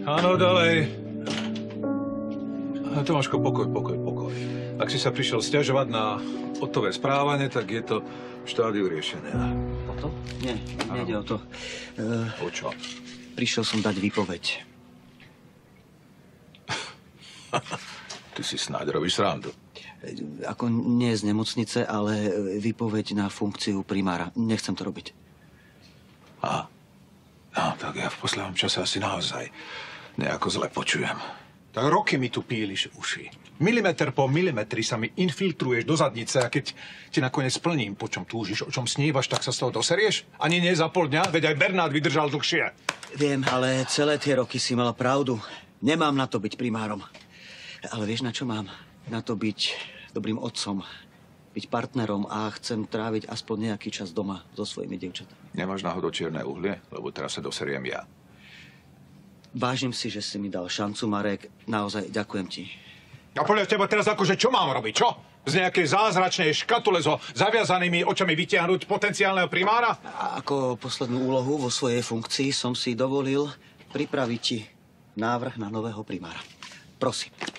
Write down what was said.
Áno, ďalej. Tomáško, pokoj. Ak si sa prišiel sťažovať na Ottové správanie, tak je to v štádiu riešenia. O to? Nie, nejde o to. O čo? Prišiel som dať výpoveď. Ty si snáď robíš srandu. Ako nie z nemocnice, ale výpoveď na funkciu primára. Nechcem to robiť. No, tak ja v poslednom čase asi naozaj nejako zle počujem. Tak roky mi tu píliš uši. Milimeter po milimetri sa mi infiltruješ do zadnice a keď ti nakoniec splním, po čom túžiš, o čom snívaš, tak sa z toho doserieš? Ani nie za pol dňa, veď aj Bernát vydržal dlhšie. Viem, ale celé tie roky si mal pravdu. Nemám na to byť primárom. Ale vieš, na čo mám? Na to byť dobrým otcom, byť partnerom a chcem tráviť aspoň nejaký čas doma so svojimi dievčatami. Nemáš náhodou čierne uhlie? Lebo teraz sa doseriem ja. Vážim si, že si mi dal šancu, Marek. Naozaj ďakujem ti. A podľa teba teraz akože čo mám robiť, čo? Z nejakej zázračnej škatule so zaviazanými očami vytiahnuť potenciálneho primára? A ako poslednú úlohu vo svojej funkcii som si dovolil pripraviť ti návrh na nového primára. Prosím.